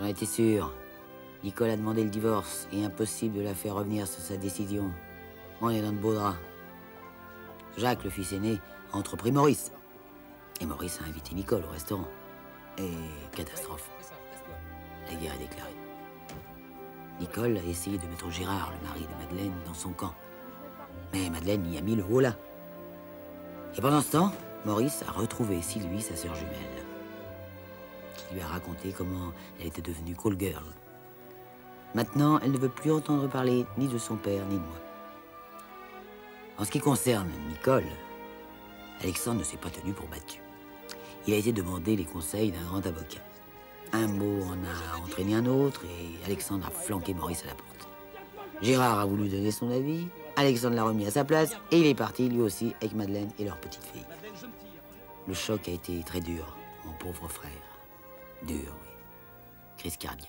J'en étais sûr. Nicole a demandé le divorce et impossible de la faire revenir sur sa décision. On est dans de beaux draps. Jacques, le fils aîné, a entrepris Maurice. Et Maurice a invité Nicole au restaurant. Et catastrophe. La guerre est déclarée. Nicole a essayé de mettre Gérard, le mari de Madeleine, dans son camp. Mais Madeleine y a mis le holà. Et pendant ce temps, Maurice a retrouvé Sylvie, sa sœur jumelle, qui lui a raconté comment elle était devenue call girl. Maintenant, elle ne veut plus entendre parler ni de son père, ni de moi. En ce qui concerne Nicole, Alexandre ne s'est pas tenu pour battu. Il a été demander les conseils d'un grand avocat. Un mot en a entraîné un autre et Alexandre a flanqué Maurice à la porte. Gérard a voulu donner son avis, Alexandre l'a remis à sa place et il est parti lui aussi avec Madeleine et leur petite fille. Le choc a été très dur, mon pauvre frère. Dur, oui. Crise cardiaque.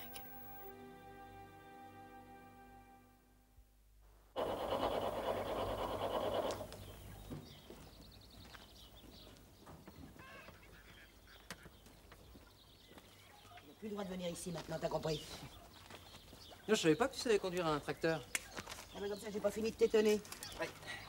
Plus le droit de venir ici maintenant, t'as compris? Non, je savais pas que tu savais conduire un tracteur. Ah ben comme ça, j'ai pas fini de t'étonner. Ouais.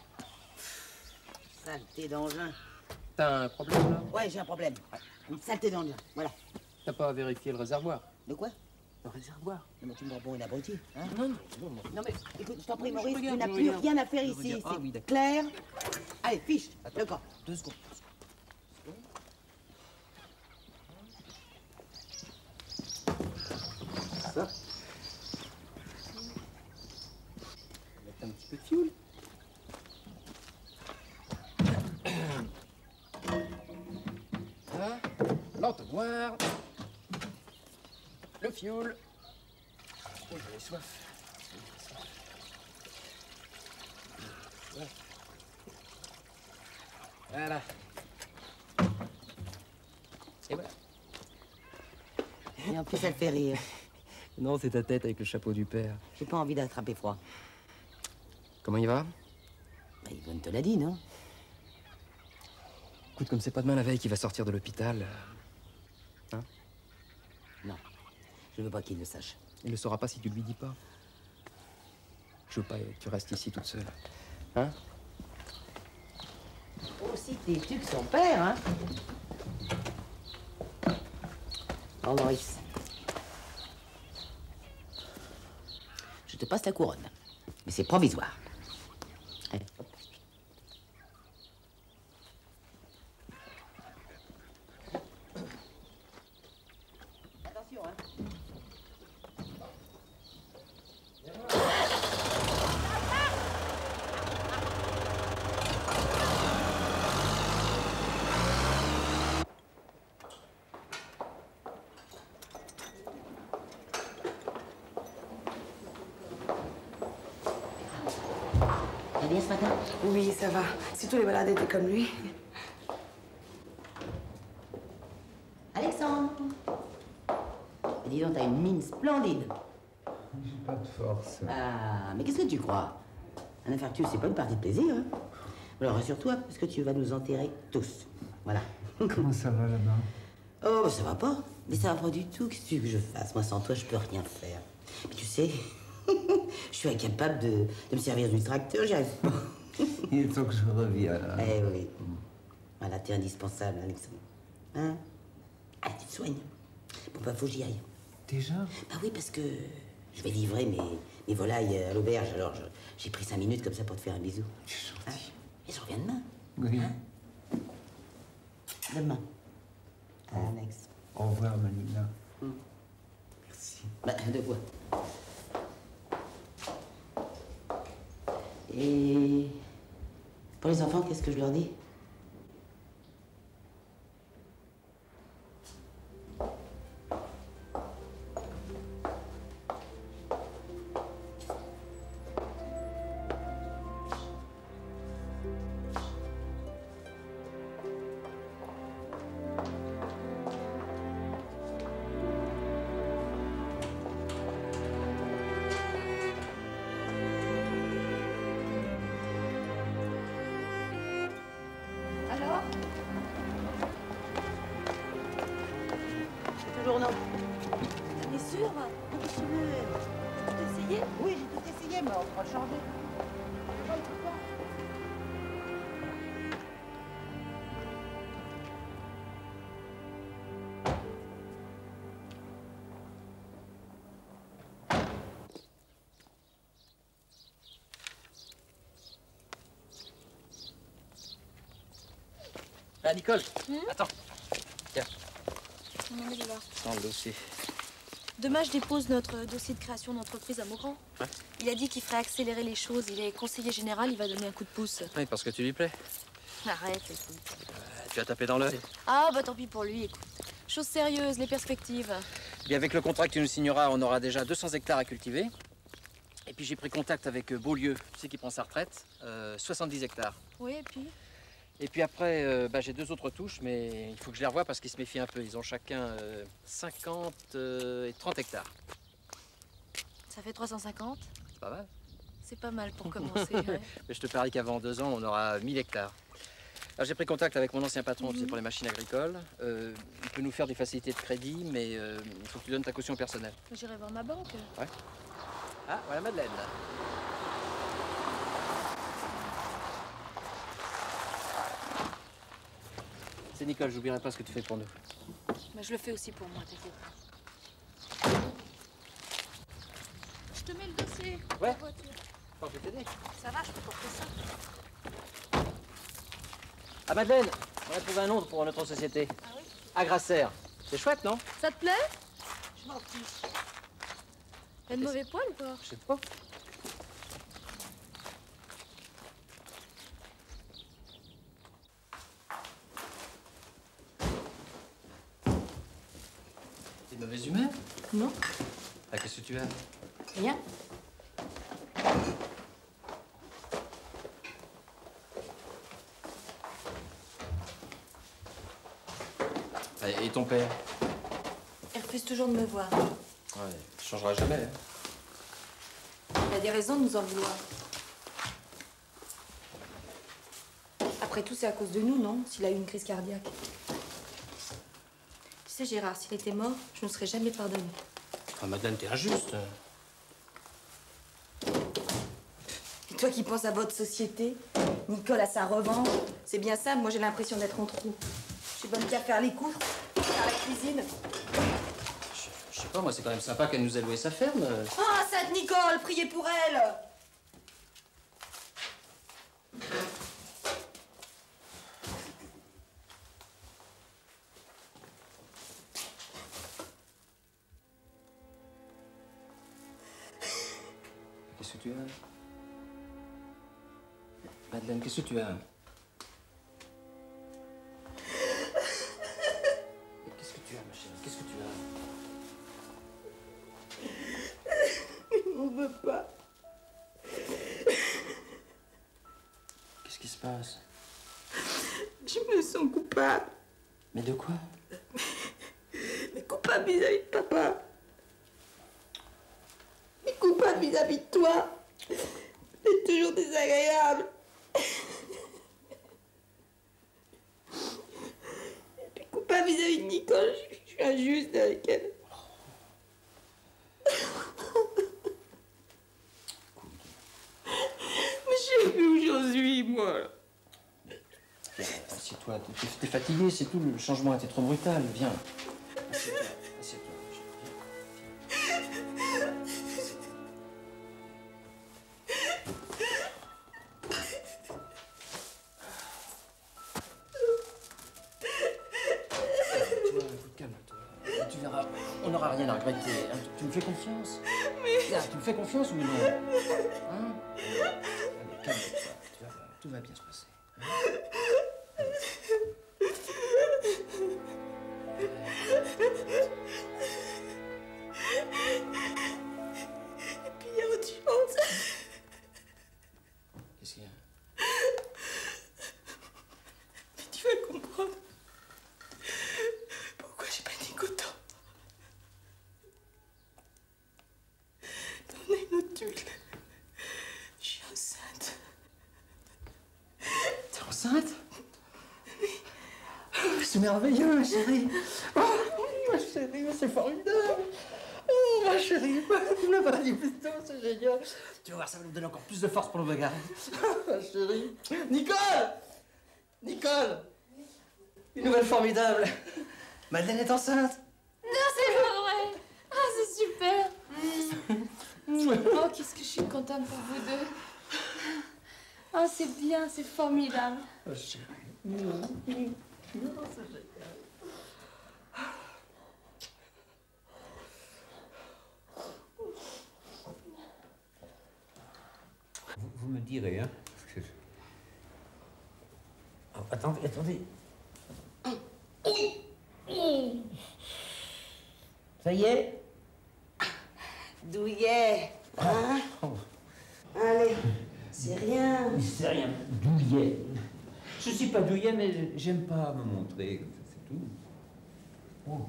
Saleté d'engin. T'as un problème là? Ouais, j'ai un problème. Une saleté d'engin, voilà. T'as pas vérifié le réservoir? De quoi? Le réservoir? Non, mais tu me prends pour une abrutie, hein? Non, non, non. Non mais, écoute, je t'en prie, Je Maurice, regarde, tu n'as je plus regarde. rien à faire Je ici, regarde. Ah oui, c'est d'accord. clair? Allez, fiche, le camp. 2 secondes. Ça. Mettre un petit peu de fioul. Voilà. L'entonnoir. Le fioul. Oh, j'avais soif. Voilà. Et voilà. Et en plus, ça te fait rire. Non, c'est ta tête avec le chapeau du père. J'ai pas envie d'attraper froid. Comment il va? Bah, Yvonne te l'a dit, non? Écoute, comme c'est pas demain la veille qu'il va sortir de l'hôpital. Hein? Non, je veux pas qu'il le sache. Il le saura pas si tu lui dis pas. Je veux pas que tu restes ici toute seule. Hein? Aussi têtu que son père, hein? Oh, Maurice. Je te passe la couronne. Mais c'est provisoire. Allez, hop. Attention, hein? Ça va bien ce matin? Oui, ça va. Si tous les malades étaient comme lui. Alexandre! Mais dis donc, t'as une mine splendide. J'ai pas de force. Ah, mais qu'est-ce que tu crois? Un infarctus, c'est pas une partie de plaisir, hein? Alors rassure-toi, parce que tu vas nous enterrer tous. Voilà. Comment ça va là-bas? Oh, bah, ça va pas. Mais ça va pas du tout. Qu'est-ce que tu veux que je fasse? Moi, sans toi, je peux rien faire. Mais tu sais, je suis incapable de me servir du tracteur, j'y arrive pas. Il est temps que je revienne. Là. Eh oui. Voilà, t'es indispensable, Alexandre. Hein? Allez, tu te soignes. Bon, bah, faut que j'y aille. Déjà? Bah oui, parce que je vais livrer mes volailles à l'auberge, alors j'ai pris 5 minutes comme ça pour te faire un bisou. C'est Hein? gentil. Et je reviens demain. Oui. Hein? Demain. Alex. Au revoir, Manina. Merci. Bah, de quoi? Et pour les enfants, qu'est-ce que je leur dis? Alors? Toujours non. Mais sûr? Qu'est-ce que tu veux? Tu peux t'essayer? Oui, j'ai tout essayé, mais on pourra le changer. Ah, Nicole, attends. Tiens, On en est là. dans le dossier. Demain, je dépose notre dossier de création d'entreprise à Maugrand. Ouais. Il a dit qu'il ferait accélérer les choses. Il est conseiller général, il va donner un coup de pouce. Oui, parce que tu lui plais. Arrête, écoute. Tu as tapé dans l'œil. Ah, bah tant pis pour lui, écoute. Chose sérieuse, les perspectives. Et avec le contrat que tu nous signeras, on aura déjà 200 hectares à cultiver. Et puis j'ai pris contact avec Beaulieu, tu sais qui prend sa retraite, 70 hectares. Oui, et puis? Et puis après, j'ai 2 autres touches, mais il faut que je les revoie parce qu'ils se méfient un peu. Ils ont chacun 50 et 30 hectares. Ça fait 350. C'est pas mal. C'est pas mal pour commencer. Ouais. Mais je te parie qu'avant 2 ans, on aura 1000 hectares. Alors j'ai pris contact avec mon ancien patron, tu sais, pour les machines agricoles. Il peut nous faire des facilités de crédit, mais il faut que tu donnes ta caution personnelle. J'irai voir ma banque. Ouais. Ah, voilà Madeleine. C'est Nicole, j'oublierai pas ce que tu fais pour nous. Bah, je le fais aussi pour moi, t'inquiète pas. Je te mets le dossier. Ouais. La voiture. Attends, je vais t'aider. Ça va, je peux porter ça. Ah Madeleine, on a trouvé un nom pour notre société. Ah oui? Agrasser. C'est chouette, non? Ça te plaît? Je m'en fiche. T'as de mauvais poils ou quoi? Je sais pas. T'es de mauvaise humeur? Non. Ah, qu'est-ce que tu as? Rien. Ah, et ton père? Il refuse toujours de me voir. Ouais, il changera jamais. Hein. Il a des raisons de nous en vouloir. Après tout, c'est à cause de nous, non? S'il a eu une crise cardiaque. Tu sais, Gérard, s'il était mort, je ne serais jamais pardonné. Ah, Madeleine, t'es injuste. Et toi qui penses à votre société, Nicole a sa revanche. C'est bien ça, moi j'ai l'impression d'être en trou. Je suis bonne qu'à faire les courses, faire la cuisine. Je sais pas, moi, c'est quand même sympa qu'elle nous ait loué sa ferme. Ah, Sainte Nicole, priez pour elle! Qu'est-ce que tu as? Madeleine, qu'est-ce que tu as? Qu'est-ce que tu as, ma chérie? Qu'est-ce que tu as? On veut pas. Qu'est-ce qui se passe? Je me sens coupable. Mais de quoi? Mais coupable vis-à-vis de papa. Mais coupable vis-à-vis de toi. C'est toujours désagréable. Et puis coupable vis-à-vis de Nicole, je suis injuste avec elle. Mais je sais plus où j'en suis, moi. Viens, assieds-toi. T'es fatigué, c'est tout. Le changement a été trop brutal. Viens. Assieds-toi. Assieds-toi. Calme-toi. Tu verras, on n'aura rien à regretter. Hein. Tu me fais confiance? Là, tu me fais confiance ou non? Hein? Allez, calme-toi. Tu vas voir, tout va bien se passer. Et puis il y a autre chose. Qu'est-ce qu'il y a? Mais tu vas comprendre. Pourquoi j'ai paniqué autant. T'en as une autre tuile. Je suis enceinte. T'es enceinte? Oui. Oh, c'est merveilleux, ma chérie. Oh, ma chérie, c'est formidable. Oh. Ah, chérie, le paradis piston, c'est génial. Tu vas voir, ça va nous donner encore plus de force pour le bagarre. Ah, chérie. Nicole! Nicole! Une nouvelle formidable. Madeleine est enceinte. Non, c'est pas vrai. Ah, c'est super. Oh, qu'est-ce que je suis contente pour vous deux. Oh, c'est bien, c'est formidable. Oh, chérie. Vous me direz, hein. Parce que oh, attendez, attendez. Ça y est? Douillet, hein? Allez, c'est rien. C'est rien, douillet. Je suis pas douillet, mais j'aime pas me montrer, comme ça, c'est tout. Oh.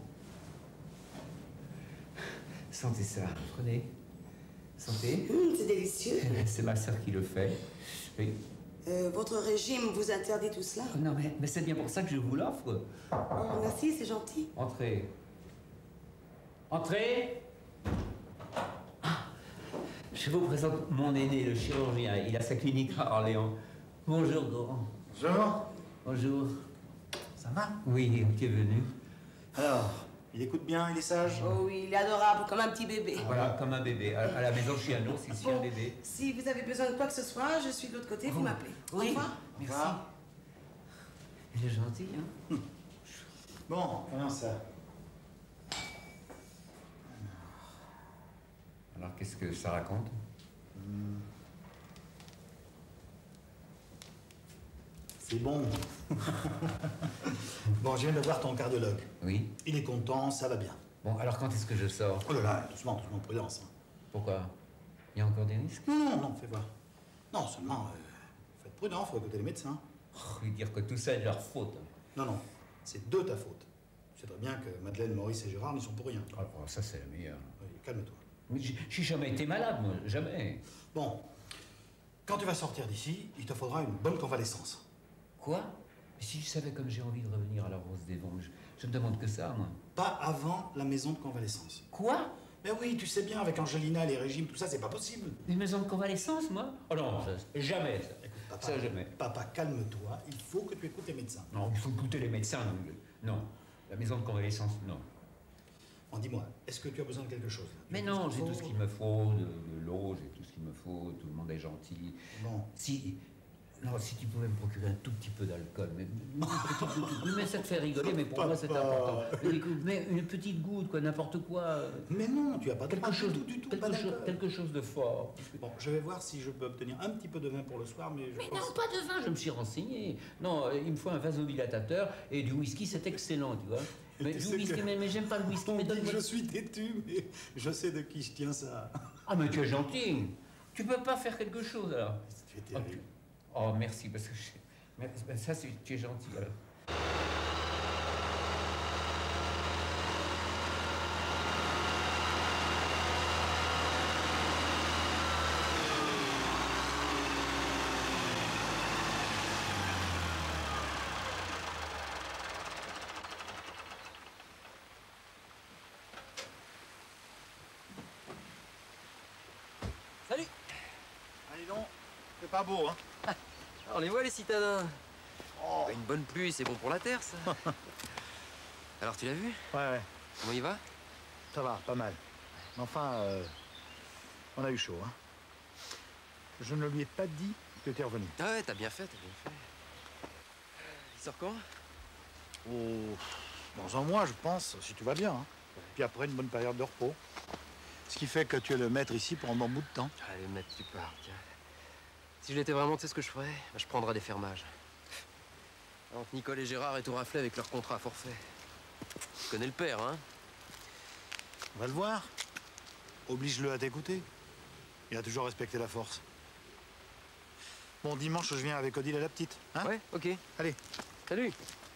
Sentez ça, prenez. Sentez. C'est délicieux. C'est ma sœur qui le fait. Oui. Votre régime vous interdit tout cela? Oh non, mais c'est bien pour ça que je vous l'offre. Oh, merci, c'est gentil. Entrez. Entrez. Ah, je vous présente mon aîné, le chirurgien. Il a sa clinique à Orléans. Bonjour, grand. Bonjour. Bonjour. Ça va? Oui, qui est venu. Alors, il écoute bien, il est sage? Oh oui, il est adorable, comme un petit bébé. Voilà, comme un bébé. À la maison, je suis un ours, ici un bébé. Si vous avez besoin de quoi que ce soit, je suis de l'autre côté, vous m'appelez. Au Oui, revoir. merci. Il est gentil, hein? Bon, comment ça? Alors, qu'est-ce que ça raconte? C'est bon. Bon, je viens de voir ton cardiologue. Oui. Il est content, ça va bien. Bon, alors quand est-ce que je sors? Oh là là, doucement, doucement, prudence. Hein. Pourquoi? Il y a encore des risques? Non, fais voir. Non, seulement, faites prudent, faut écouter les médecins. Oh, dire que tout ça est de leur faute. Non, c'est de ta faute. Tu sais très bien que Madeleine, Maurice et Gérard n'y sont pour rien. Oh, ça, c'est la meilleure. Oui, calme-toi. Mais j'ai jamais été malade, moi, jamais. Bon, quand tu vas sortir d'ici, il te faudra une bonne convalescence. Quoi? Mais si je savais comme j'ai envie de revenir à la Rose des Vents, je me demande que ça, moi. Pas avant la maison de convalescence. Quoi? Mais oui, tu sais bien, avec Angelina, les régimes, tout ça, c'est pas possible. Une maison de convalescence, moi? Oh non, jamais, ça. Écoute, papa, Ça, jamais. Papa, calme-toi, il faut que tu écoutes les médecins. Non, il faut écouter les médecins. Non. La maison de convalescence, non. Bon, dis-moi, est-ce que tu as besoin de quelque chose là? Mais non, j'ai tout ce qu'il me faut, de l'eau, j'ai tout ce qu'il me faut, tout le monde est gentil. Bon. Si tu pouvais me procurer un tout petit peu d'alcool, mais ça te fait rigoler, mais pour moi c'est important. Mais une petite goutte, quoi, n'importe quoi. Mais non, tu as pas de Quelque chose, du tout, pas d'alcool. quelque chose de fort. Bon, je vais voir si je peux obtenir un petit peu de vin pour le soir, mais je Mais pense... non, pas de vin, je me suis renseigné. Non, il me faut un vasodilatateur et du whisky, c'est excellent, tu vois. Mais Tu du sais whisky, que- mais j'aime pas le whisky. On Mais dit donne-moi- que je suis têtu, mais je sais de qui je tiens ça. Ah, mais tu es gentil. Tu peux pas faire quelque chose, alors. Tu es terrible. Oh, merci, parce que ça, tu es gentil, alors. Salut! Allez donc, c'est pas beau, hein? On les voit les citadins. Oh. Une bonne pluie, c'est bon pour la terre, ça. Alors tu l'as vu? Ouais. Comment il va? Ça va, pas mal. Mais enfin, on a eu chaud, hein? Je ne lui ai pas dit que t'es revenu. Ah ouais, t'as bien fait, Il sort quand? Oh, dans un mois, je pense, si tout va bien. Hein. Puis après, une bonne période de repos. Ce qui fait que tu es le maître ici pour un bon bout de temps. Allez, mec, tu pars, tiens. Si je l'étais vraiment, tu sais ce que je ferais? Je prendrais des fermages. Entre Nicole et Gérard et tout raflé avec leur contrat à forfait. Tu connais le père, hein? On va le voir. Oblige-le à t'écouter. Il a toujours respecté la force. Bon, dimanche, je viens avec Odile et la petite. Hein? Ouais, ok. Allez. Salut.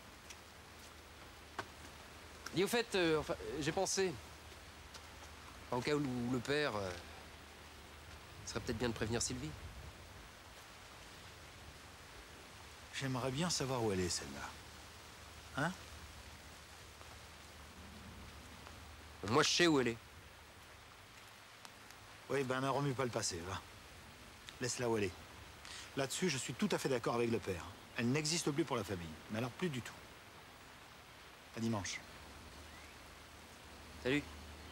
Dis au fait, j'ai pensé. Au cas où le père... ce serait peut-être bien de prévenir Sylvie. J'aimerais bien savoir où elle est, celle-là. Hein? Moi, je sais où elle est. Oui, ben ne remue pas le passé, va. Laisse-la où elle est. Là-dessus, je suis tout à fait d'accord avec le père. Elle n'existe plus pour la famille. Mais alors, plus du tout. À dimanche. Salut.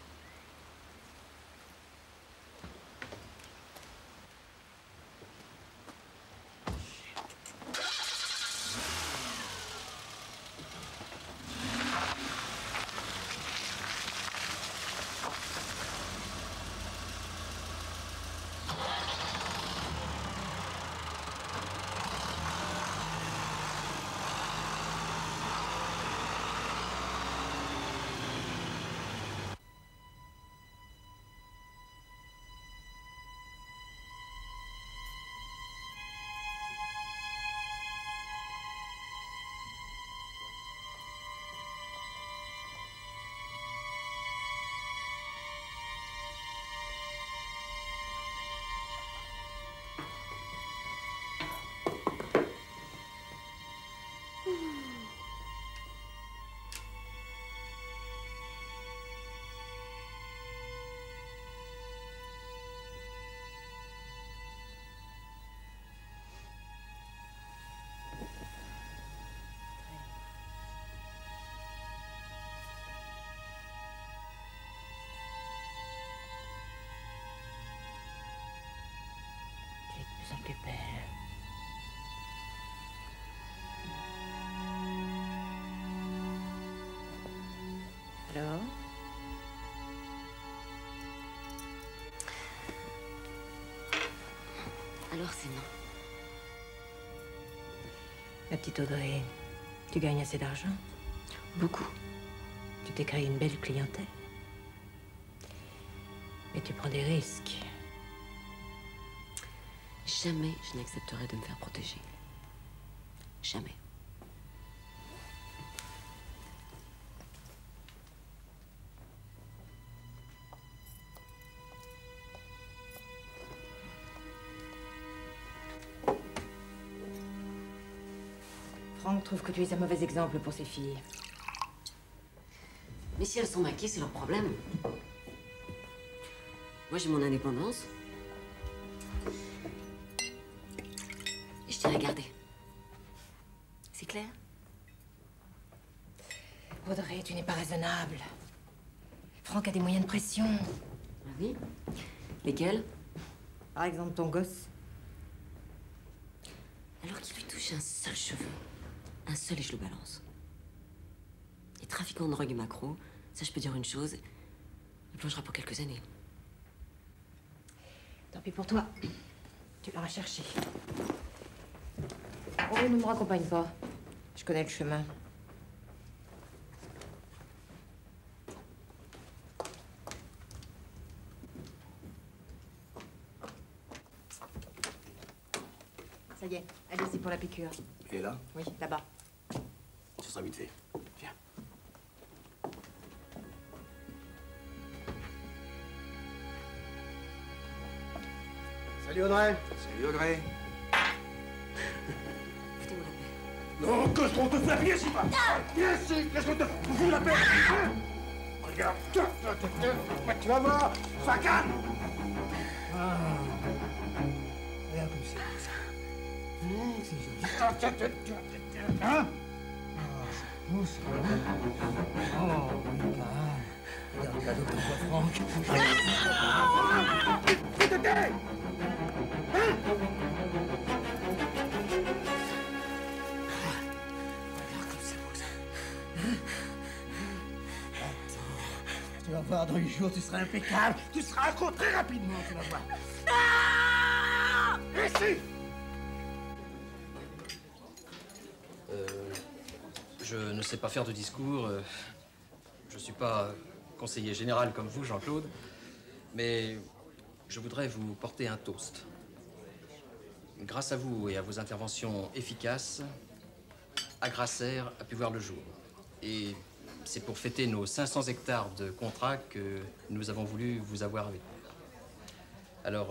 Tu es de plus en plus belle. Alors? Alors c'est non. Ma petite Audrey, tu gagnes assez d'argent? Beaucoup. Tu t'es créé une belle clientèle. Mais tu prends des risques. Jamais je n'accepterai de me faire protéger. Jamais. Franck trouve que tu es un mauvais exemple pour ses filles. Mais si elles sont maquées, c'est leur problème. Moi, j'ai mon indépendance. Et je tiens à garder. C'est clair? Audrey, tu n'es pas raisonnable. Franck a des moyens de pression. Ah oui? Lesquels? Par exemple, ton gosse. Alors qu'il lui touche un seul cheveu, un seul et je le balance. Les trafiquants de drogue et macro, ça je peux dire une chose, il plongera pour quelques années. Tant pis pour toi. Tu l'auras cherché. Oh, ne me raccompagne pas. Je connais le chemin. Ça y est, allez-y pour la piqûre. Et là? Oui, là-bas. Ce sera vite fait. Viens. Salut Audrey. Salut Audrey. Foutez-moi la paix. Non, qu'est-ce qu'on te fait? Viens ici, va. Viens ici, qu'est-ce qu'on te fout la paix? Regarde, tu vas voir, ça calme. Regarde comme c'est beau, ça. C'est joli. Hein? C'est beau, ça. Oh, oui, regarde le cadeau que t'envoie Franck. Fais de terre. Hein? Tu vas voir, dans 8 jours, tu seras impeccable. Tu seras accro très rapidement, tu vas voir. Ah! Ici! Je ne sais pas faire de discours. Je suis pas conseiller général comme vous, Jean-Claude. Mais je voudrais vous porter un toast. Grâce à vous et à vos interventions efficaces, Agrasser a pu voir le jour. Et c'est pour fêter nos 500 hectares de contrat que nous avons voulu vous avoir avec nous. Alors,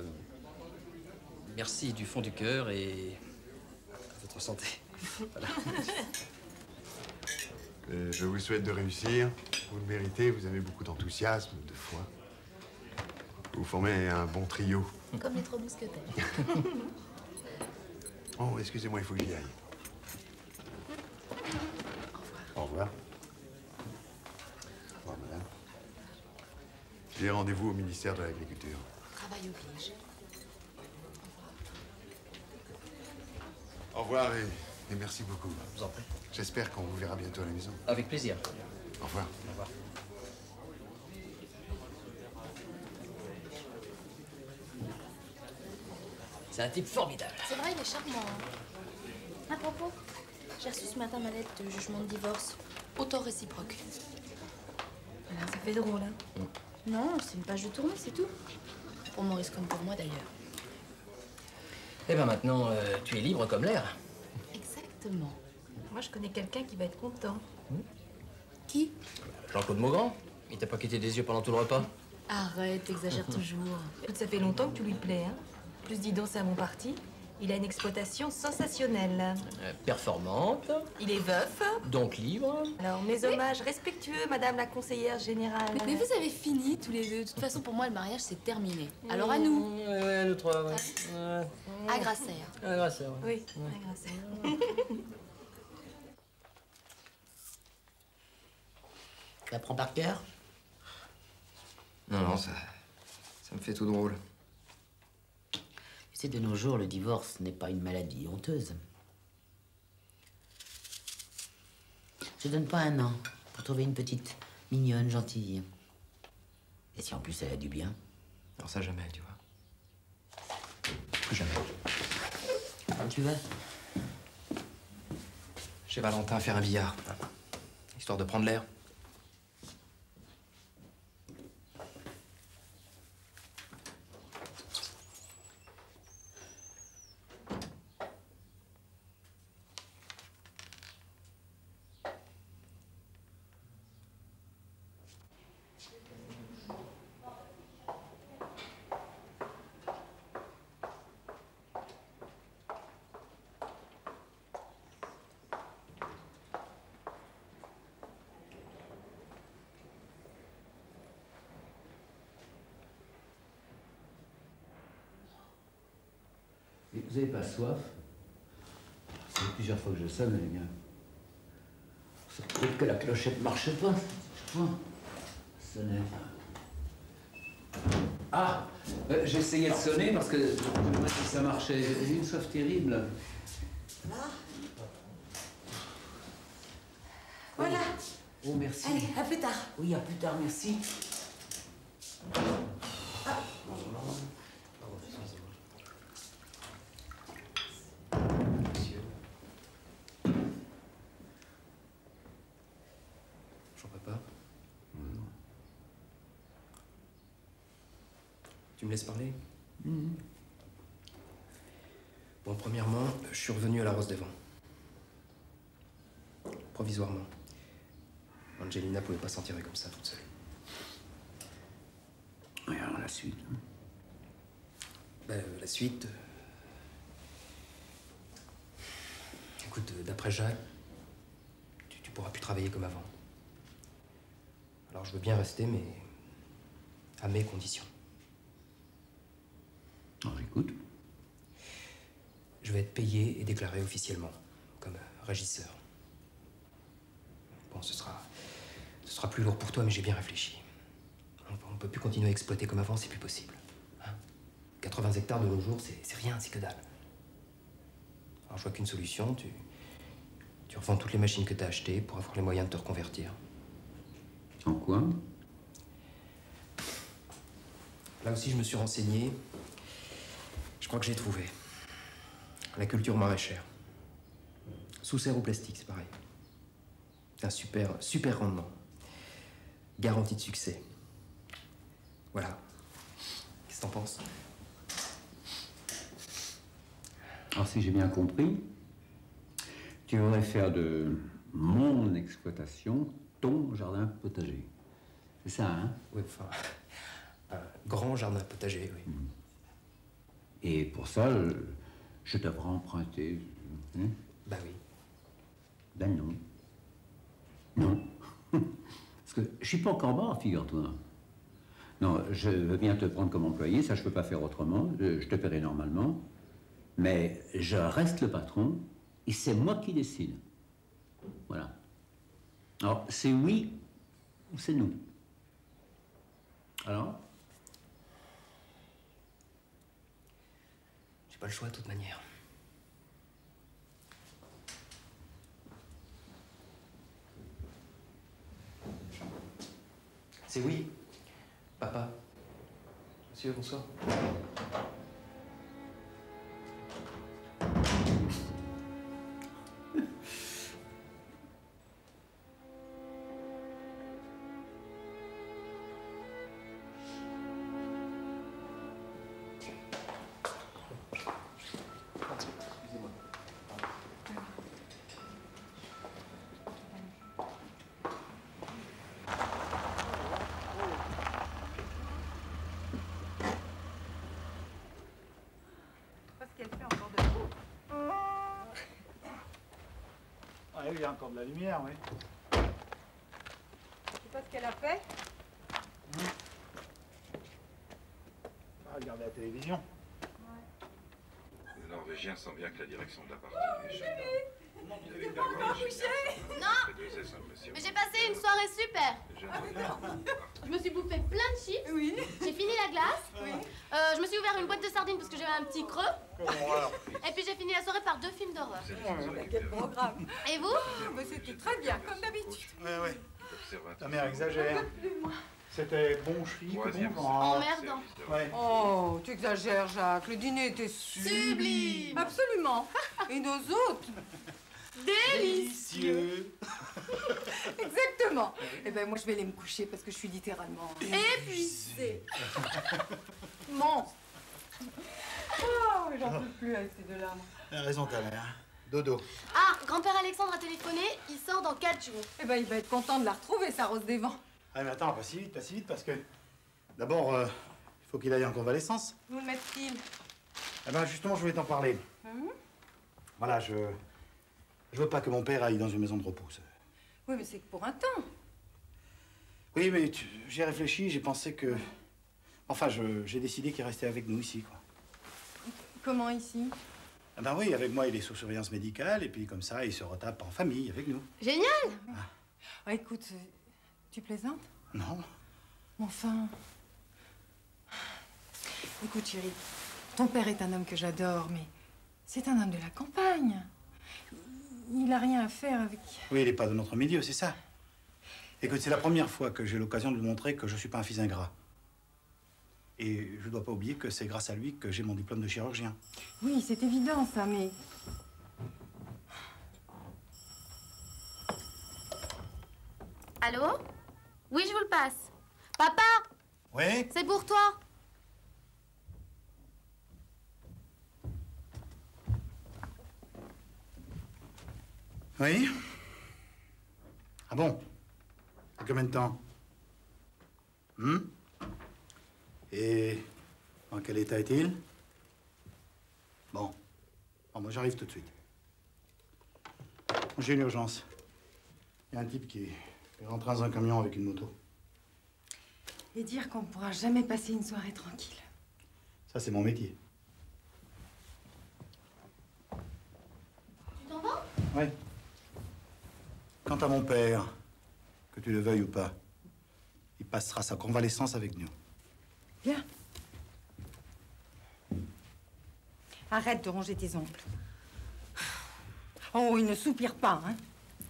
merci du fond du cœur et à votre santé. Voilà. Je vous souhaite de réussir. Vous le méritez, vous avez beaucoup d'enthousiasme, de foi. Vous formez un bon trio. Comme les 3 mousquetaires. Oh, excusez-moi, il faut que j'y aille. Au revoir. Au revoir, madame. J'ai rendez-vous au ministère de l'Agriculture. Travail oblige. Au revoir et merci beaucoup. Je vous en prie. J'espère qu'on vous verra bientôt à la maison. Avec plaisir. Au revoir. Au revoir. C'est un type formidable. C'est vrai, il est charmant. À propos, j'ai reçu ce matin ma lettre de jugement de divorce. Autant réciproque. Alors, ça fait drôle, hein? Non, c'est une page de tournée, c'est tout. Pour Maurice comme pour moi, d'ailleurs. Eh ben maintenant, tu es libre comme l'air. Exactement. Moi, je connais quelqu'un qui va être content. Qui? Jean-Claude Maugrand. Il t'a pas quitté des yeux pendant tout le repas? Arrête, t'exagères toujours. Écoute, ça fait longtemps que tu lui plais, hein? Plus dis donc, c'est à mon parti. Il a une exploitation sensationnelle. Performante. Il est veuf. Donc libre. Alors, mes hommages respectueux, madame la conseillère générale. Mais vous avez fini tous les deux. De toute façon, pour moi, le mariage, c'est terminé. Alors à nous. Ouais, nous trois, ouais. À Grasser. À Grasser, ouais. Oui, à Grasser. Tu apprends par cœur? Non, ça me fait tout drôle. Tu sais, de nos jours, le divorce n'est pas une maladie honteuse. Je donne pas un an pour trouver une petite mignonne, gentille. Et si en plus elle a du bien? Alors ça, jamais, tu vois. Plus jamais. Où tu vas? Chez Valentin faire un billard. Histoire de prendre l'air. Et vous n'avez pas soif? Ça fait plusieurs fois que je sonne, les gars. C'est peut-être que la clochette ne marche pas. Sonnette. Ah, j'essayais de sonner parce que je me demandais si ça marchait. J'ai une soif terrible. Voilà. Oh, merci. Allez, à plus tard. Oui, à plus tard, merci. Tu me laisses parler? Bon, premièrement, je suis revenu à la Rose des Vents. Provisoirement. Angelina pouvait pas s'en tirer comme ça, toute seule. Et alors, la suite? La suite... Écoute, d'après Jacques, tu pourras plus travailler comme avant. Alors, je veux bien rester, mais à mes conditions. Alors, j'écoute. Je vais être payé et déclaré officiellement comme régisseur. Bon, ce sera plus lourd pour toi, mais j'ai bien réfléchi. On peut plus continuer à exploiter comme avant, c'est plus possible. Hein? 80 hectares de nos jours, c'est rien, c'est que dalle. Alors je vois qu'une solution, tu revends toutes les machines que tu as achetées pour avoir les moyens de te reconvertir. En quoi? Là aussi, je me suis renseigné. Je crois que j'ai trouvé. La culture maraîchère. Sous serre ou plastique, c'est pareil. Un super rendement. Garantie de succès. Voilà. Qu'est-ce que t'en penses? Alors, si j'ai bien compris, tu voudrais faire de mon exploitation ton jardin potager. C'est ça, hein? Oui, enfin, un grand jardin potager, oui. Et pour ça, je devrais emprunter. Hein? Bah oui. Ben non. Non. Parce que je suis pas encore mort, figure-toi. Non, je veux bien te prendre comme employé, ça je peux pas faire autrement, je te paierai normalement. Mais je reste le patron et c'est moi qui décide. Voilà. Alors, c'est oui ou c'est non. Alors? J'ai pas le choix de toute manière. C'est oui. Papa. Monsieur, bonsoir. Ah oui, il y a encore de la lumière, oui. Tu sais pas ce qu'elle a fait? Ah, regardez la télévision. Les Norvégiens sentent bien que la direction de la partie est chacun. Non, mais j'ai passé une soirée super. Je me suis bouffé plein de chips. Oui. J'ai fini la glace. Oui. Je me suis ouvert une boîte de sardines parce que j'avais un petit creux. Et puis j'ai fini la soirée par 2 films d'horreur. Quel programme. Et vous? C'était très bien, comme d'habitude. Ouais. Ta mère exagère. C'était bon chic, bon vent. Emmerdant. Ouais. Oh, tu exagères, Jacques. Le dîner était Sublime. Absolument. Et nos hôtes? Délicieux. Exactement. Eh ben moi je vais aller me coucher parce que je suis littéralement épuisée. Monstre. Oh, j'en peux plus avec ces deux-là. Elle a raison, ta mère. Dodo. Ah, grand-père Alexandre a téléphoné, il sort dans 4 jours. Eh ben il va être content de la retrouver, sa Rose des Vents. Ah, mais attends, pas si vite, parce que... D'abord, il faut qu'il aille en convalescence. Où le met-il? Eh ben, justement, je voulais t'en parler. Voilà, je veux pas que mon père aille dans une maison de repos. Oui, mais c'est que pour un temps. Oui, mais j'ai réfléchi, j'ai pensé que... Enfin, j'ai décidé qu'il restait avec nous ici, quoi. Comment ici? Ah ben oui, avec moi, il est sous surveillance médicale, et puis comme ça, il se retape en famille avec nous. Génial. Ah, écoute, tu plaisantes? Non. Enfin... Écoute, chérie, ton père est un homme que j'adore, mais c'est un homme de la campagne. Il n'a rien à faire avec... Oui, il n'est pas de notre milieu, c'est ça. Écoute, c'est la première fois que j'ai l'occasion de lui montrer que je suis pas un fils ingrat. Et je dois pas oublier que c'est grâce à lui que j'ai mon diplôme de chirurgien. Oui, c'est évident, ça, mais... Allô? Oui, je vous le passe. Papa? Oui? C'est pour toi. Oui? Ah bon? À combien de temps? Et en quel état est-il? Bon. Bon, moi j'arrive tout de suite. J'ai une urgence. Il y a un type qui est rentré dans un camion avec une moto. Et dire qu'on ne pourra jamais passer une soirée tranquille. Ça, c'est mon métier. Tu t'en vas? Oui. Quant à mon père, que tu le veuilles ou pas, il passera sa convalescence avec nous. Bien. Arrête de ronger tes ongles. Oh, il ne soupire pas, hein.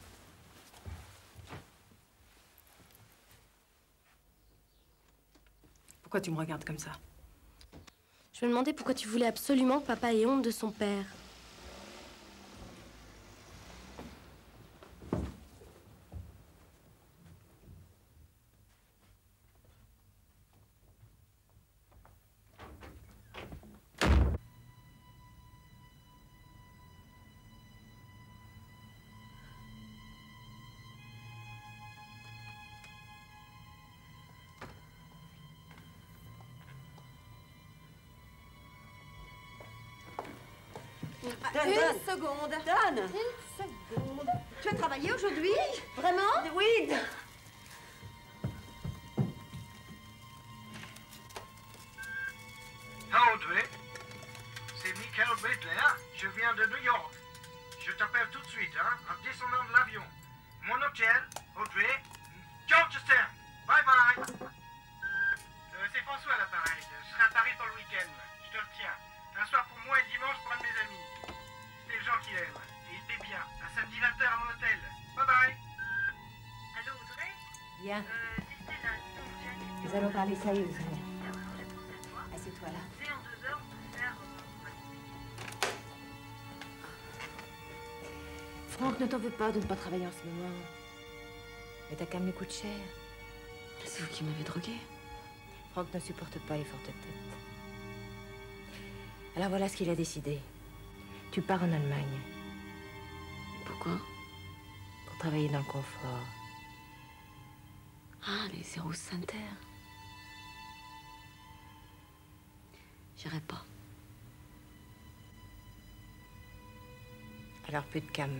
Pourquoi tu me regardes comme ça? Je me demandais pourquoi tu voulais absolument que papa ait honte de son père. Une seconde. Dan. Une seconde. Tu as travaillé aujourd'hui? Vraiment? Oui. Audrey. Dorchester. Bye bye. C'est François à l'appareil. Je serai à Paris pour le week-end. Je te retiens. Un soir pour moi et dimanche pour un de mes amis. C'était le genre qu'il aime. Et il paie bien. Un samedi 20h à mon hôtel. Bye bye. Allô, Audrey? Bien. Nous allons parler sérieusement. Assieds-toi là. C'est en 2 heures, on peut faire... Franck ne t'en veut pas de ne pas travailler en ce moment. Mais ta cam lui coûte cher. C'est vous qui m'avez droguée. Franck ne supporte pas les fortes têtes. Alors voilà ce qu'il a décidé. Tu pars en Allemagne. Pourquoi? Pour travailler dans le confort. Ah, les Zéro Center. J'irai pas. Alors plus de cam.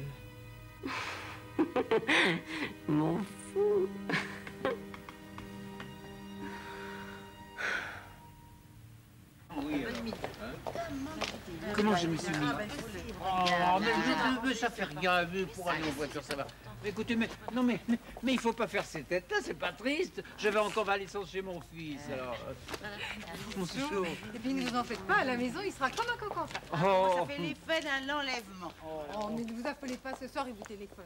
M'en fous. Comment je me suis mis? Oh, mais ça fait rien, mais pour aller en voiture, ça va. Mais écoutez, mais il faut pas faire ces têtes-là, c'est pas triste. Je vais en convalescence chez mon fils, alors. Mon chouchou. Et puis ne vous en faites pas, à la maison, il sera comme un cocantin. Oh. Ça fait l'effet d'un enlèvement. Oh, mais ne vous affolez pas, ce soir, il vous téléphone.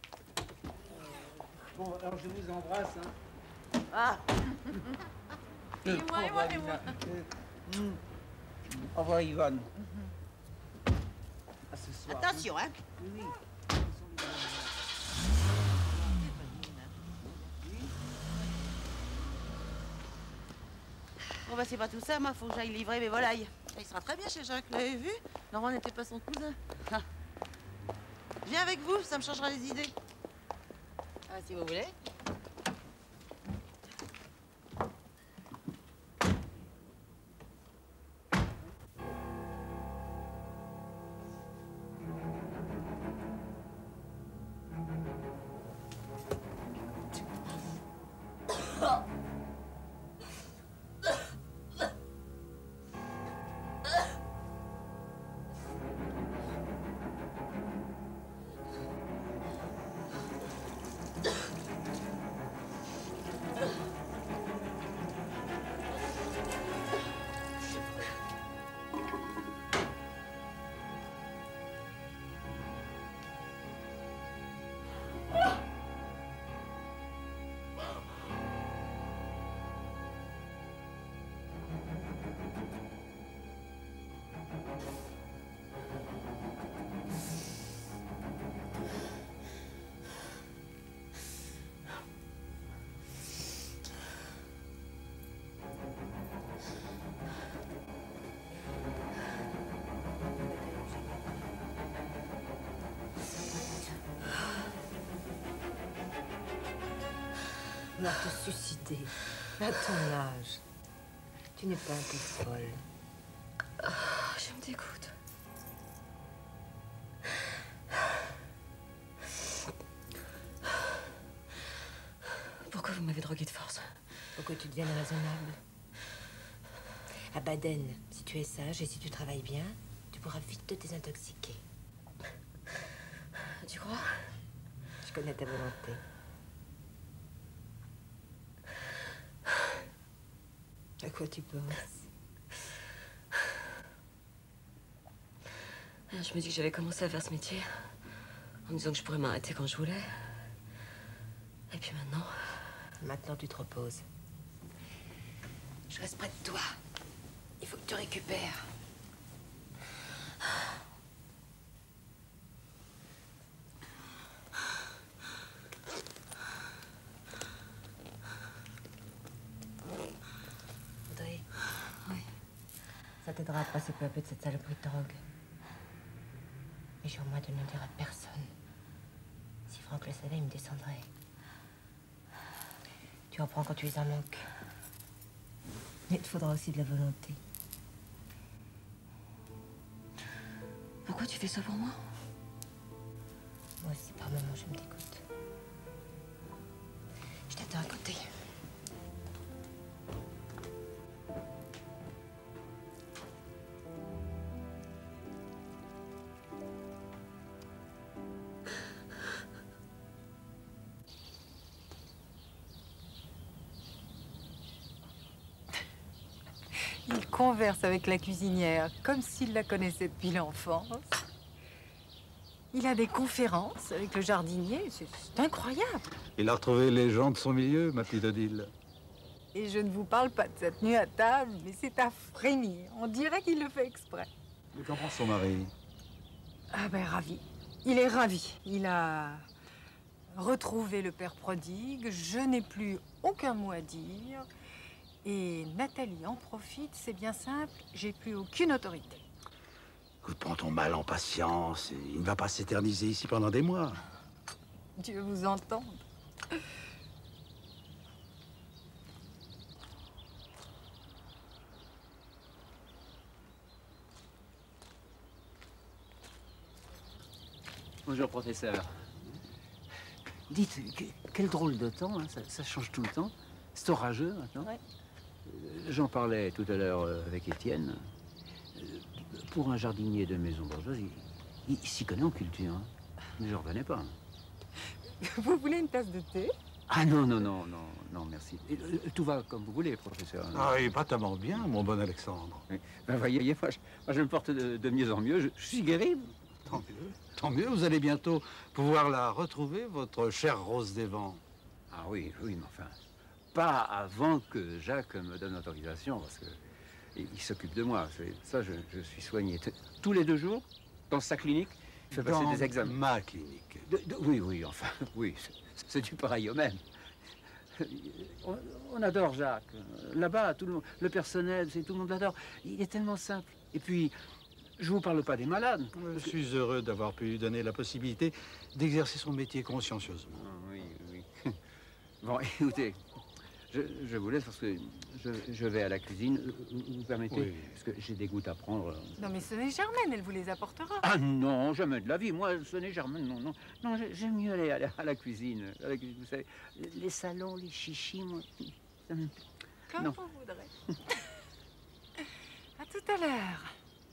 Bon, alors je vous embrasse, hein. Ah. Et moi. Au revoir, Yvonne. À ce soir. Attention, hein. Oui. Bon, bah, c'est pas tout ça, moi, faut que j'aille livrer mes volailles. Il sera très bien chez Jacques, vous l'avez vu? Laurent n'était pas son cousin. Ah. Je viens avec vous, ça me changera les idées. Ah, si vous voulez. Va te suicider. À ton âge. Tu n'es pas un peu folle. Je me dégoûte. Pourquoi vous m'avez droguée de force? Pour que tu deviennes raisonnable. À Baden, si tu es sage et si tu travailles bien, tu pourras vite te désintoxiquer. Tu crois? Je connais ta volonté. À quoi tu penses? Je me dis que j'avais commencé à faire ce métier en me disant que je pourrais m'arrêter quand je voulais. Et puis maintenant... Maintenant, tu te reposes. Je reste près de toi. Il faut que tu récupères. Audrey. Oui. Ça t'aidera à passer peu à peu de cette saloperie de drogue. Mais jure-moi de ne le dire à personne. Si Franck le savait, il me descendrait. Tu en prends quand tu es en manque. Mais il te faudra aussi de la volonté. Pourquoi tu fais ça pour moi? Moi aussi, par moments, je me dégoûte. Je t'attends à côté. converse avec la cuisinière comme s'il la connaissait depuis l'enfance. Il a des conférences avec le jardinier, c'est incroyable. Il a retrouvé les gens de son milieu, ma petite Odile. Et je ne vous parle pas de cette nuit à table, mais c'est à frémir. On dirait qu'il le fait exprès. Mais qu'en pense son mari? Ah ben ravi. Il est ravi. Il a retrouvé le père prodigue. Je n'ai plus aucun mot à dire. Et Nathalie en profite, c'est bien simple. J'ai plus aucune autorité. Écoute, prends ton mal en patience. Il ne va pas s'éterniser ici pendant des mois. Dieu vous entende. Bonjour, professeur. Dites, quel drôle de temps, hein, ça change tout le temps. C'est orageux maintenant. Ouais. J'en parlais tout à l'heure avec Étienne. Pour un jardinier de maison bourgeoise, il s'y connaît en culture. Hein. Mais je ne reconnais pas. Vous voulez une tasse de thé? Ah non, merci. Tout va comme vous voulez, professeur. Ah, et pas tellement bien, mon bon Alexandre. Oui. Ben, voyez, moi, je me porte de mieux en mieux. Je suis guéri. Tant mieux, vous allez bientôt pouvoir la retrouver, votre chère Rose des Vents. Ah oui, mais enfin, pas avant que Jacques me donne l'autorisation, parce que il s'occupe de moi. Ça, je suis soigné tous les 2 jours dans sa clinique. Il fait passer des examens. Ma clinique. Oui, enfin, oui, c'est du pareil au même. On adore Jacques. Là-bas, tout le monde, le personnel, tout le monde l'adore. Il est tellement simple. Et puis, je vous parle pas des malades. Je suis heureux d'avoir pu lui donner la possibilité d'exercer son métier consciencieusement. Oui. Bon, écoutez, je vous laisse parce que je vais à la cuisine. Vous permettez? Oui. Parce que j'ai des gouttes à prendre. Non, mais ce n'est Germaine, elle vous les apportera. Ah non, jamais de la vie. Moi, ce n'est Germaine, non. Non, j'aime mieux aller à la cuisine. Vous savez, les salons, les chichis, moi... Comme vous voudrez. À tout à l'heure.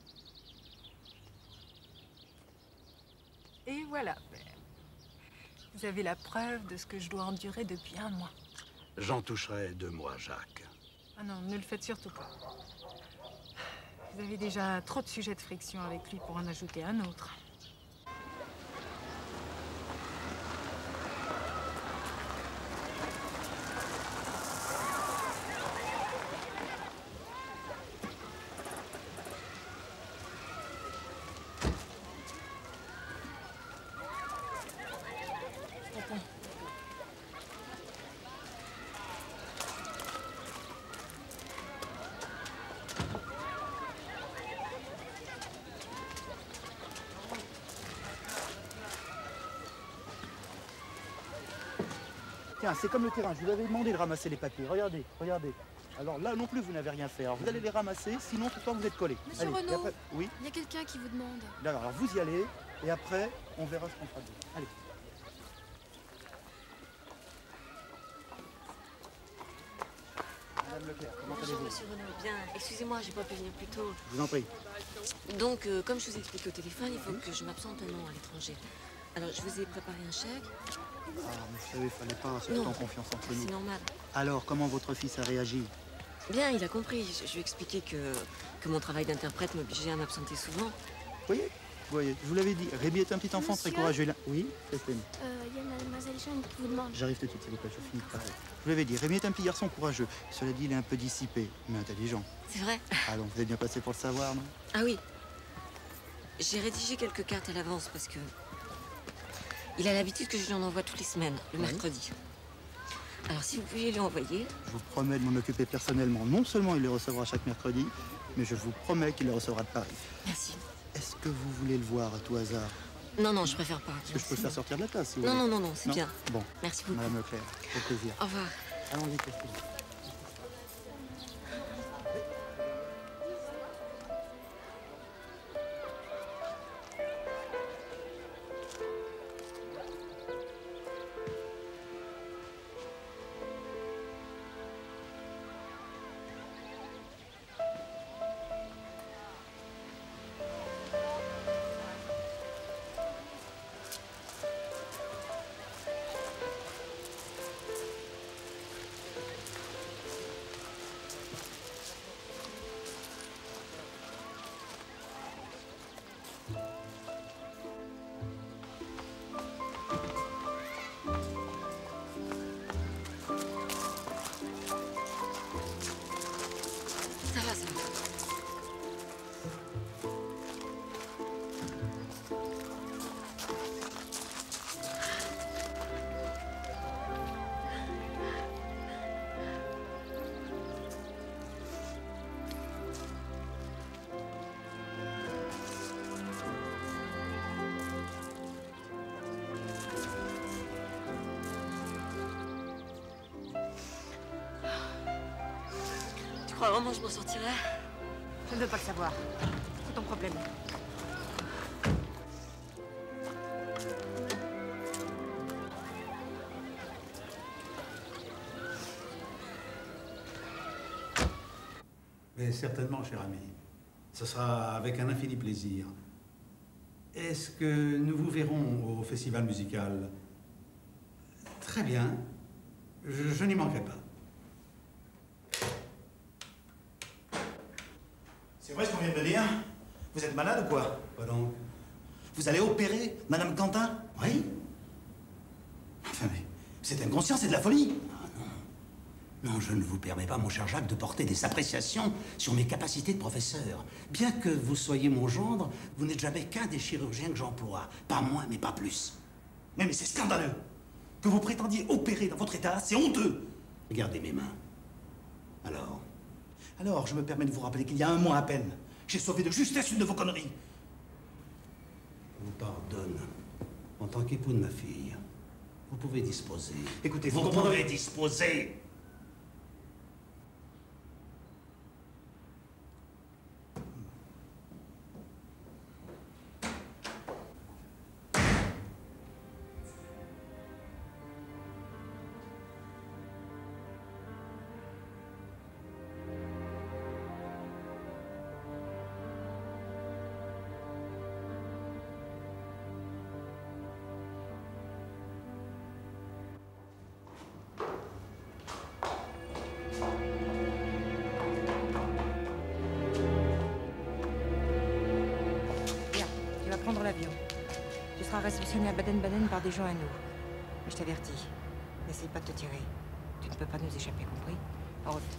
Et voilà, père. Vous avez la preuve de ce que je dois endurer depuis 1 mois. J'en toucherai 2 mois, Jacques. Ah non, ne le faites surtout pas. Vous avez déjà trop de sujets de friction avec lui pour en ajouter un autre. Tiens, c'est comme le terrain. Je vous avais demandé de ramasser les papiers. Regardez. Alors là non plus, vous n'avez rien fait. Alors vous allez les ramasser, sinon tout le temps vous êtes collés. Monsieur Allez, Renaud, après... Oui. il y a quelqu'un qui vous demande. D'accord, alors vous y allez, et après, on verra ce qu'on fera de vous. Allez. Madame Leclerc, comment Bonjour, allez-vous? monsieur Renaud. Bien. Excusez-moi, j'ai pas pu venir plus tôt. Je vous en prie. Donc, comme je vous ai expliqué au téléphone, il faut que je m'absente un an à l'étranger. Alors, je vous ai préparé un chèque. Ah, mais vous savez, il fallait pas, c'est Non, tout en confiance entre nous. c'est normal. Alors, comment votre fils a réagi? Bien, il a compris. Je lui ai expliqué que mon travail d'interprète m'obligeait à m'absenter souvent. Vous voyez, je vous l'avais dit, Rémi est un petit enfant très Monsieur courageux. Oui, Christine. Il y a mademoiselle Jeanne qui vous demande. J'arrive tout de suite, s'il vous plaît, je finis de parler. Je vous l'avais dit, Rémi est un petit garçon courageux. Cela dit, il est un peu dissipé, mais intelligent. C'est vrai? Allons, vous êtes bien passé pour le savoir, non? Ah oui. J'ai rédigé quelques cartes à l'avance parce que il a l'habitude que je lui en envoie toutes les semaines, le mercredi. Alors, si vous pouviez lui envoyer... Je vous promets de m'en occuper personnellement. Non seulement il les recevra chaque mercredi, mais je vous promets qu'il les recevra de Paris. Merci. Est-ce que vous voulez le voir à tout hasard? Non, je préfère pas. Est-ce que je peux le faire sortir de la classe, si vous Non, voulez? non, c'est bien. Bon. Merci beaucoup. Madame Leclerc, au plaisir. Au revoir. Allons-y, Christine. crois vraiment que je m'en sortirai? Je ne veux pas le savoir. C'est ton problème. Mais certainement, cher ami. Ce sera avec un infini plaisir. Est-ce que nous vous verrons au festival musical? Très bien. Je n'y manquerai pas. C'est vrai ce qu'on vient de me dire? Vous êtes malade ou quoi? Quoi donc? Vous allez opérer Madame Quentin? Oui. Enfin, mais c'est inconscient, c'est de la folie. Non, je ne vous permets pas, mon cher Jacques, de porter des appréciations sur mes capacités de professeur. Bien que vous soyez mon gendre, vous n'êtes jamais qu'un des chirurgiens que j'emploie. Pas moins, mais pas plus. Mais c'est scandaleux. Que vous prétendiez opérer dans votre état, c'est honteux. Regardez mes mains. Alors, je me permets de vous rappeler qu'il y a un mois à peine, j'ai sauvé de justesse une de vos conneries. Je vous pardonne. En tant qu'époux de ma fille, vous pouvez disposer. Écoutez, vous pouvez disposer. Prendre l'avion. Tu seras réceptionné à Baden-Baden par des gens à nous. Mais je t'avertis, n'essaye pas de te tirer. Tu ne peux pas nous échapper, compris? En route.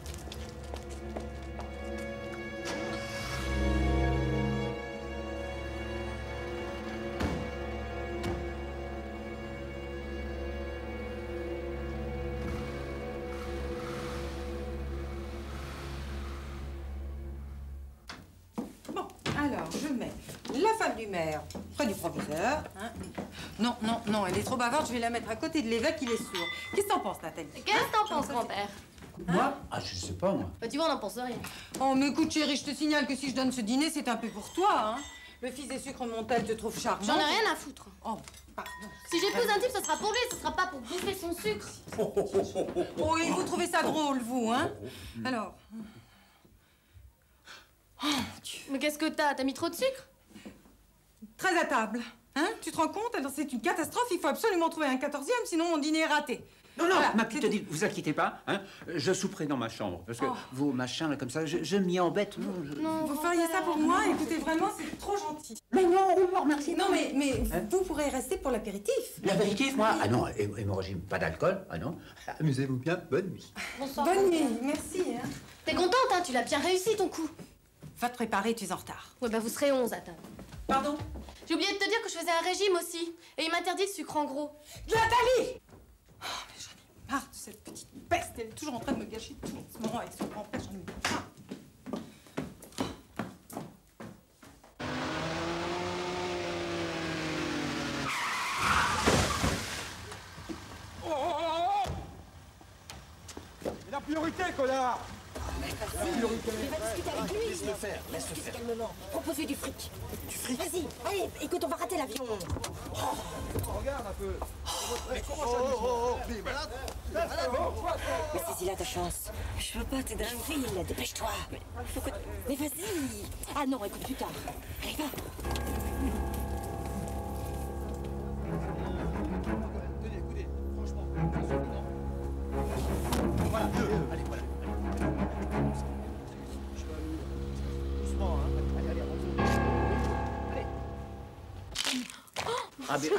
Bon, alors, je mets la femme du maire près du proviseur. Hein. Non, non, non, elle est trop bavarde, je vais la mettre à côté de l'évêque, il est sourd. Qu'est-ce que t'en penses, Nathalie? Qu'est-ce que t'en penses, grand-père? Moi? Ah, je sais pas, moi. Bah, tu vois, on n'en pense rien. Oh, mais écoute, chérie, je te signale que si je donne ce dîner, c'est un peu pour toi, hein. Le fils des sucres Montel te trouve charmant. J'en ai rien à foutre. Oh, pardon. Si j'épouse un type, ce sera pour lui, ce sera pas pour bouffer son sucre. Oh, et vous trouvez ça drôle, vous, hein? Alors... Oh, mais qu'est-ce que t'as? T'as mis trop de sucre? Très à table. Hein? Tu te rends compte? Alors c'est une catastrophe, il faut absolument trouver un 14e, sinon mon dîner est raté. Non, non, voilà, ma petite dit, vous inquiétez pas, hein, je souperai dans ma chambre, parce que vos machins, là, comme ça, je m'y embête. Non, vous feriez ça pour moi? Écoutez, vraiment, c'est trop gentil. Mais non, on vous remercie. Non, mais vous pourrez rester pour l'apéritif. L'apéritif, moi? Ah non, et mon régime, pas d'alcool, ah non. Amusez-vous bien, bonne nuit. Bonsoir. Bonne nuit, merci. Hein. T'es contente, hein? Tu l'as bien réussi, ton coup. Va te préparer, tu es en retard. Ouais, bah vous serez 11 à table. Pardon? J'ai oublié de te dire que je faisais un régime aussi. Et il m'interdit le sucre en gros. Nathalie! Oh, mais j'en ai marre de cette petite peste. Elle est toujours en train de me gâcher tout en ce moment avec son grand-père. J'en ai marre. Et la priorité, connard! Il va discuter avec lui. Laisse-le faire, laisse-le faire. Calmement. Proposez du fric. Du fric? Vas-y, allez, écoute, on va rater l'avion. Regarde un peu. Mais Mais saisis-la ta chance. Je veux pas t'aider. File, dépêche-toi. Mais vas-y. Ah non, écoute plus tard. Allez, va. Écoutez, franchement, voilà, allez, voilà. Doucement, hein. Allez, allez, Ah bien.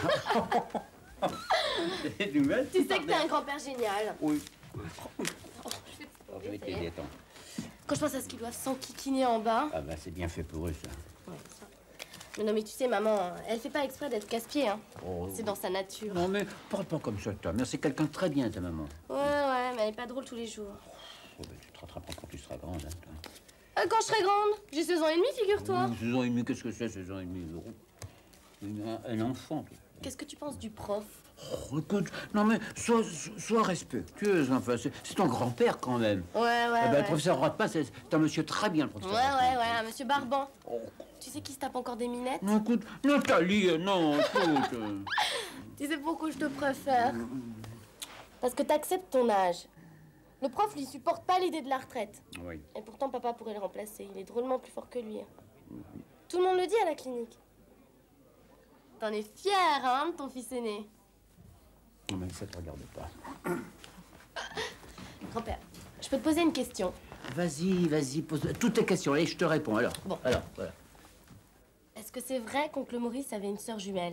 Des nouvelles? Tu sais que t'es un grand-père génial. Oui. Oh, Je vais t'aider, attends. Quand je pense à ce qu'ils doivent s'enquiquiner en bas. Ah bah c'est bien fait pour eux, ça. Ouais, ça. Mais non, mais tu sais, maman, elle fait pas exprès d'être casse-pied, hein. Oh. C'est dans sa nature. Non mais parle pas comme ça, ta mère. C'est quelqu'un de très bien, ta maman. Ouais, mais elle est pas drôle tous les jours. Oh, ben, tu te rattraperas quand tu seras grande, hein, toi. Quand je serai grande, j'ai 16 ans et demi, figure-toi. 16 ans et demi, qu'est-ce que c'est, 16 ans et demi, euros? Un enfant. Qu'est-ce que tu penses du prof? Oh, écoute, non mais sois respectueuse, enfin, c'est ton grand-père quand même. Ouais. Le professeur Rothman, c'est un monsieur très bien, le professeur. Ouais, un monsieur Barban. Tu sais qui se tape encore des minettes? Non, écoute, Nathalie, non, écoute. Tu sais pourquoi je te préfère? Parce que t'acceptes ton âge. Le prof lui supporte pas l'idée de la retraite. Oui. Et pourtant, papa pourrait le remplacer. Il est drôlement plus fort que lui. Tout le monde le dit à la clinique. T'en es fier, hein, de ton fils aîné? Non, mais ça te regarde pas. Grand-père, je peux te poser une question? Vas-y, pose toutes tes questions. Allez, je te réponds, alors. Bon. Alors, voilà. Est-ce que c'est vrai qu'oncle Maurice avait une sœur jumelle?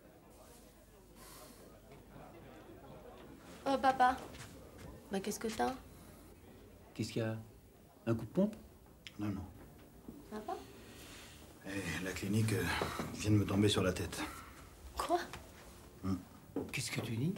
Oh, papa. Bah, qu'est-ce que t'as? Qu'est-ce qu'il y a? Un coup de pompe? Non. Papa? La clinique vient de me tomber sur la tête. Quoi? Qu'est-ce que tu dis?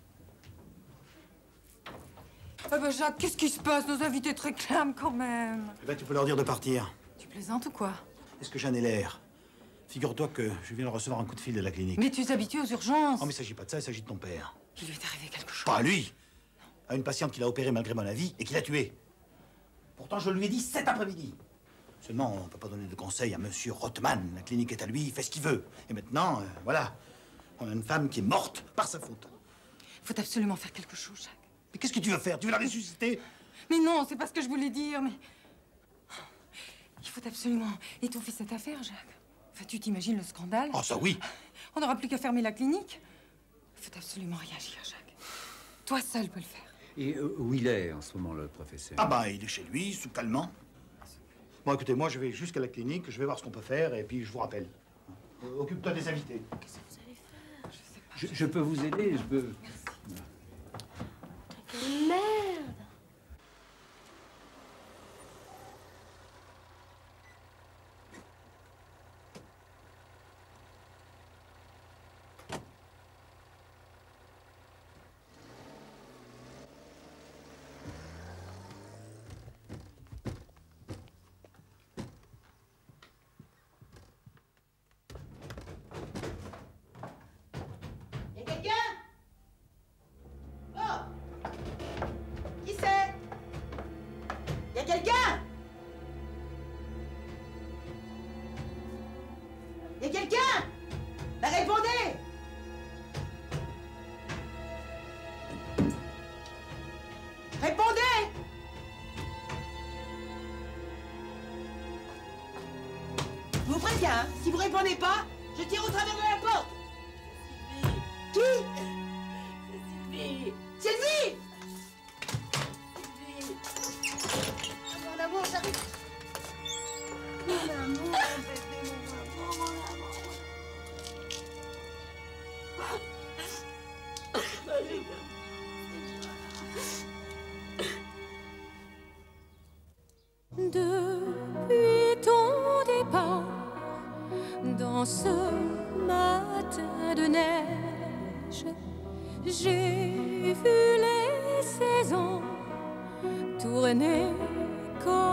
Ah bah Jacques, qu'est-ce qui se passe? Nos invités te réclament quand même. Eh ben, tu peux leur dire de partir. Tu plaisantes ou quoi? Est-ce que j'en ai l'air? Figure-toi que je viens de recevoir un coup de fil de la clinique. Mais tu es habitué aux urgences. Oh, mais il s'agit pas de ça, il s'agit de ton père. Il lui est arrivé quelque chose. Pas à lui! À une patiente qu'il a opérée malgré mon avis et qu'il a tuée. Pourtant, je lui ai dit cet après-midi. Seulement, on ne peut pas donner de conseils à monsieur Rothman. La clinique est à lui, il fait ce qu'il veut. Et maintenant, voilà. On a une femme qui est morte par sa faute. Faut absolument faire quelque chose, Jacques. Mais qu'est-ce que tu veux faire? Tu veux la ressusciter? Mais non, c'est pas ce que je voulais dire, mais... Il faut absolument étouffer cette affaire, Jacques. Enfin, tu t'imagines le scandale? Oh, ça oui! On n'aura plus qu'à fermer la clinique. Il faut absolument réagir, Jacques. Toi seul peux le faire. Et où il est en ce moment, le professeur? Ah bah, il est chez lui, sous calmant. Bon, écoutez, moi, je vais jusqu'à la clinique, je vais voir ce qu'on peut faire, et puis je vous rappelle. Occupe-toi des invités. Qu'est-ce que vous allez faire? Je sais pas. Je peux vous aider, je peux... Merde! Y'a quelqu'un? Oh! Qui c'est? Y'a quelqu'un? Y'a quelqu'un? Bah répondez! Répondez! Je vous préviens, hein, si vous répondez pas, je tire au travers de la porte! Qui? Sylvie! Sylvie! Sylvie! Mon amour, j'arrive! Mon amour, bébé, mon amour, Allez, Depuis ton départ, dans ce matin de neige, j'ai vu les saisons tourner comme